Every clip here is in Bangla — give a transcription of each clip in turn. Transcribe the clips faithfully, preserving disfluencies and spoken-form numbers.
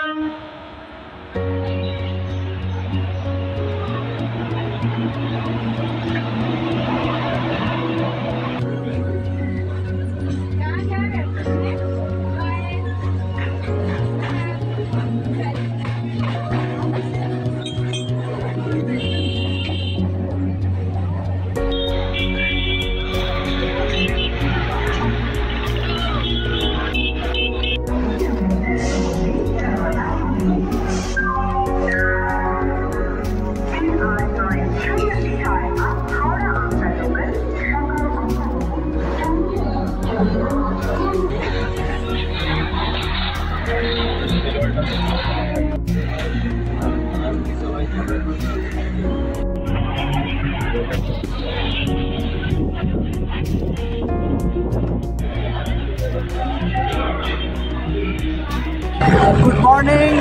Good morning.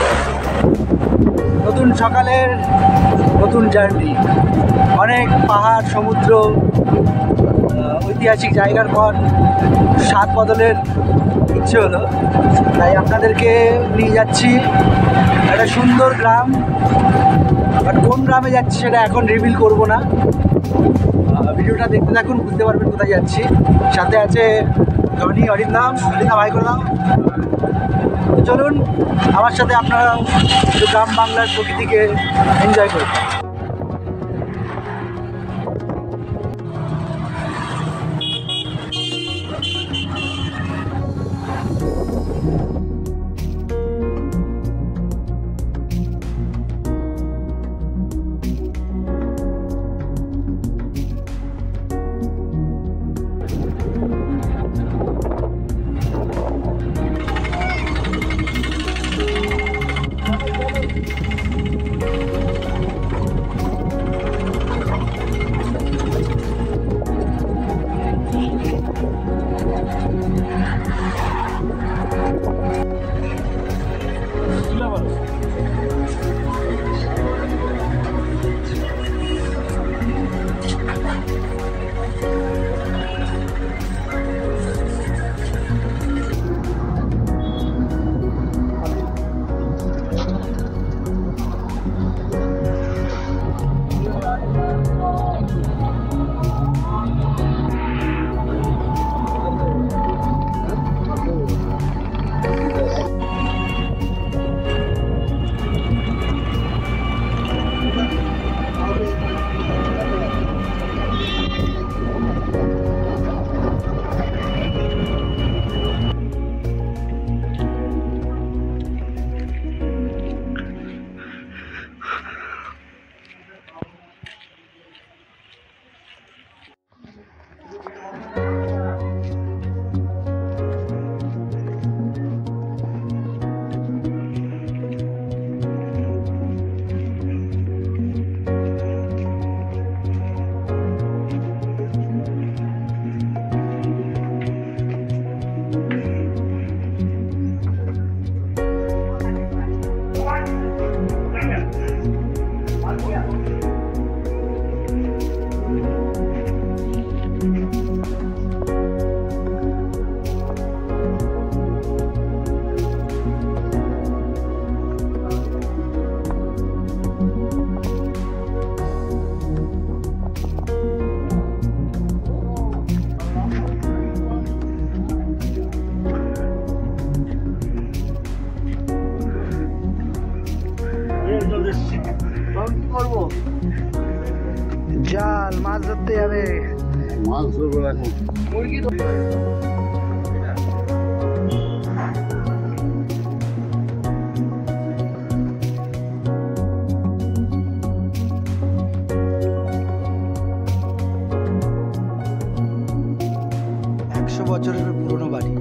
নতুন সকালের নতুন জার্নি, অনেক পাহাড়, সমুদ্র, ঐতিহাসিক জায়গার পর স্বাদ বদলের ইচ্ছে হলো, তাই আপনাদেরকে নিয়ে যাচ্ছি একটা সুন্দর গ্রাম। বাট কোন গ্রামে যাচ্ছি সেটা এখন রিভিল করব না, ভিডিওটা দেখতে থাকুন, বুঝতে পারবেন কোথায় যাচ্ছি। সাথে আছে জনি, অরিন্দাম, অরিন্দা ভাই করলাম। চলুন আমার সাথে আপনারা গ্রাম বাংলার প্রকৃতিকে এনজয় করুন। জাল মাছ ধরতে যাবে, মাছ ধরবো এখন। মুরগি একশো বছরের পুরনো বাড়ি।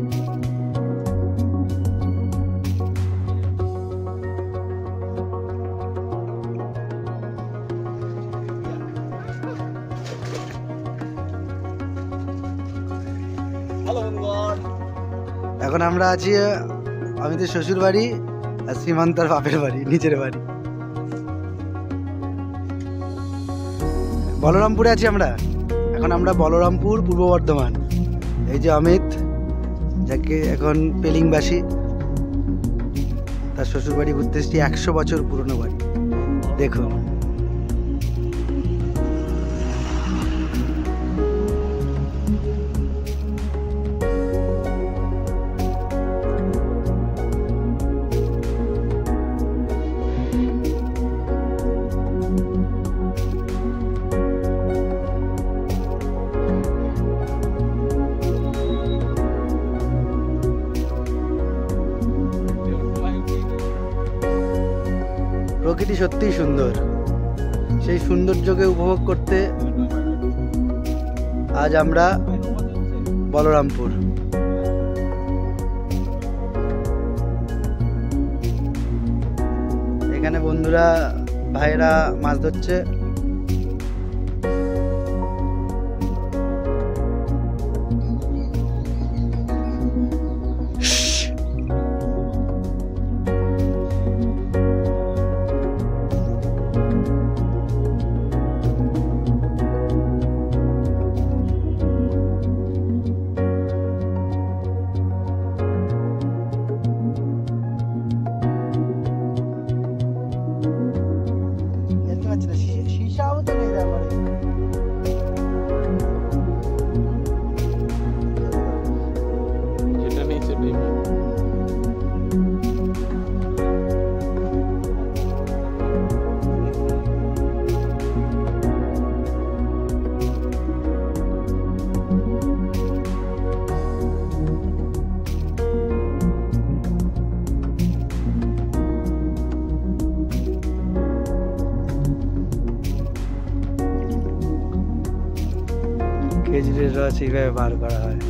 এখন আমরা আছি অমিতের শ্বশুর বাড়ি আর শ্রীমন্তার বাপের বাড়ি, নিচের বাড়ি। বলরামপুরে আছি আমরা এখন। আমরা বলরামপুর, পূর্ব বর্ধমান। এই যে অমিত, যাকে এখন পেলিংবাসী, তার শ্বশুর বাড়ি ঘুরতে এসেছি, একশো বছর পুরনো বাড়ি। দেখুন প্রকৃতি সত্যিই সুন্দর। সেই সৌন্দর্যকে উপভোগ করতে আজ আমরা বলরামপুর। এখানে বন্ধুরা ভাইরা মাছ ধরছে। খেজুরের রস এইভাবে বার করা হয়।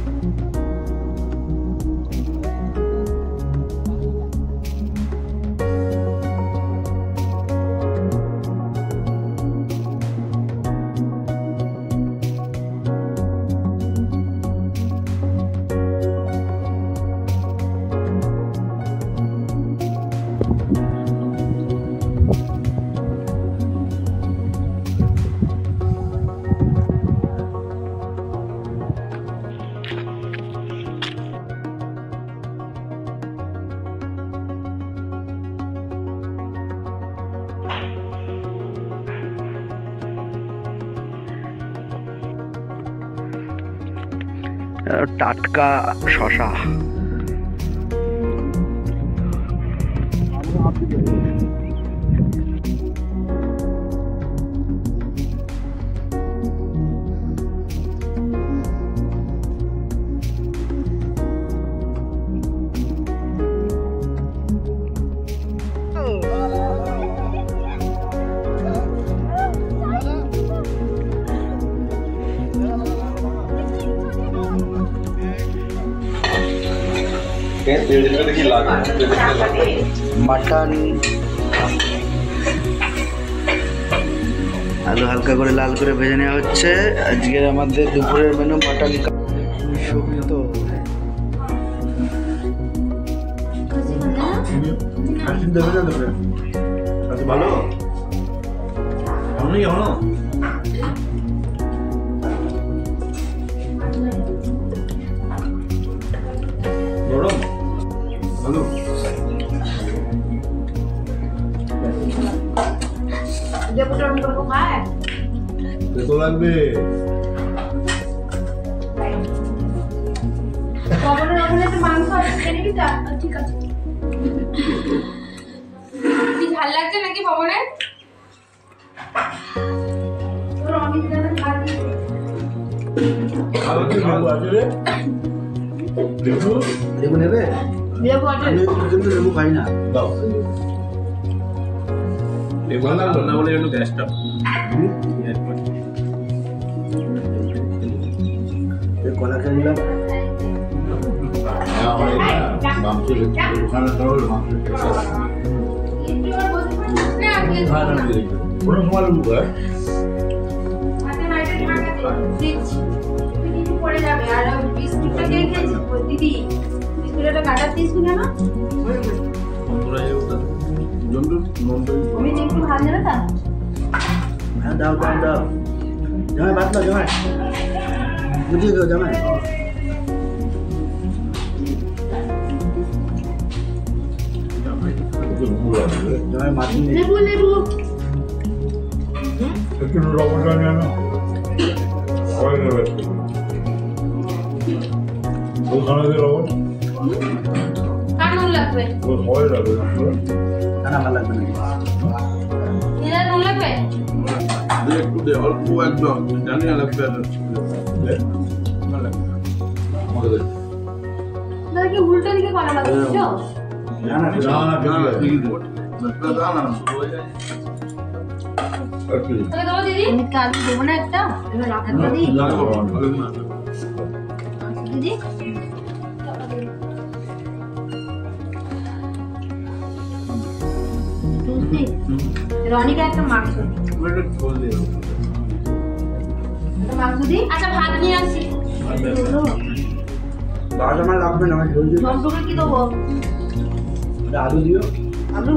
টাটকা শশা। মাটন আলু হালকা করে লাল করে ভেজে নেওয়া হচ্ছে। আজকে আমাদের দুপুরের মেনু মাটন শুক্তো। ভালো ভালো লাগবে। ঠিক আছে, কি ঝাল লাগছে নাকি পবনের? লেবু নেবে? লেবু আছে, লেবু খাই না। দাও লেবু না বলে একটু গ্যাসটা কলা খেয়ে নিলাম। কোনো সময় লেবু খায় পড়ে যাবে। আর বিস্কুটটা কে খেয়েছে দিদি? বিস্কুটটা কাটার দিস না না? আমি একটু ভাত দেবে তা? হ্যাঁ দাও দাও দাও। জামাই ভাত দাও জামাই, বুঝিয়ে দাও জামাই। একটু ঘুমু লাগবে জমে মাটি নেই। লেবু লেবু একটু লবণটা নিয়ে আনো সবাই নেবে ওখানে যে লবণ কার নুন লাগবে? ও সবাই লাগবে না না ভালো লাগবে না। এরা নুন লাগবে? একটু দে অল্প একদম জানি না লাগবে দাদা কি উল্টো দিকে করা লাগছে? না না না না না ঠিক আছে না না তাহলে দাও দিদি। আমি কাজ দেবো না একটা? এবার রাখা দিদি। দিদি রনিকা একটা মাংস মাংস দি। আচ্ছা ভাত নিয়ে আসি। ভাত আমার লাগবে না, আমার ঝোল দিও। জলটুকু কি দেবো? আলু দিও। আলু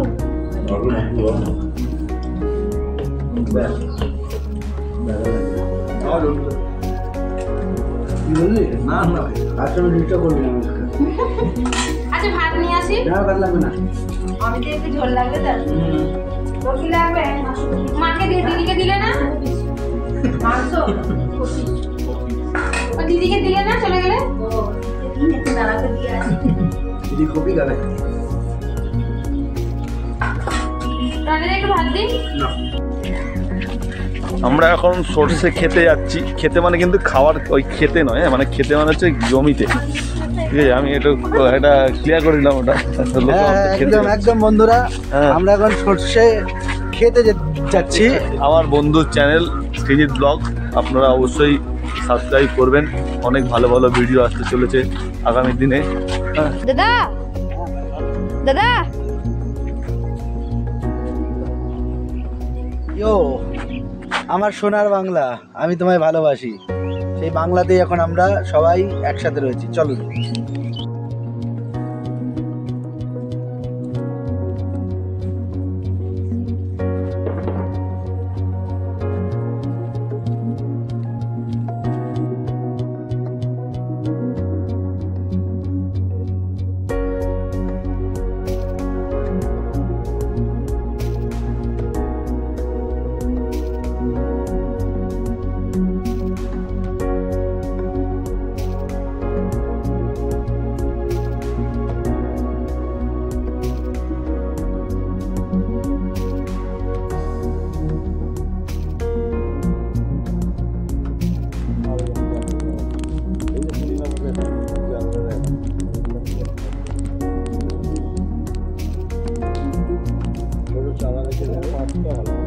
ব্যাস। কি বললি? না না আচ্ছা আমি ডিস্টার্ব করবি না আমাকে। আচ্ছা ভাত নিয়ে আসি। না ভাত লাগবে না। আমি তো একটু ঝোল লাগবে তার। তোর কি লাগবে? মাকে দিয়ে দিদিকে দিলে না মাংস? ও দিদিকে দিলে না চলে গেলে? ও দিন একটু দাঁড়াতে দিয়ে আসি। দিদি কপি খাবে? রানিকে একটু ভাত দিই। না। আমরা এখন সর্ষে খেতে যাচ্ছি। খেতে মানে কিন্তু খাওয়ার ওই খেতে নয়, হ্যাঁ, মানে খেতে মানে হচ্ছে জমিতে। ঠিক আছে, আমি একটু এটা ক্লিয়ার করে দিলাম ওটা। হ্যাঁ, একদম একদম বন্ধুরা, হ্যাঁ। আমরা এখন সর্ষে খেতে যে- যাচ্ছি। আমার বন্ধুর চ্যানেল শ্রীজিৎ ব্লগ, আপনারা অবশ্যই সাবস্ক্রাইব করবেন। অনেক ভালো ভালো ভিডিও আসতে চলেছে আগামী দিনে। হ্যাঁ। দাদা দাদা ইয়ো, আমার সোনার বাংলা, আমি তোমায় ভালোবাসি। সেই বাংলাতেই এখন আমরা সবাই একসাথে রয়েছি। চলো। ভালো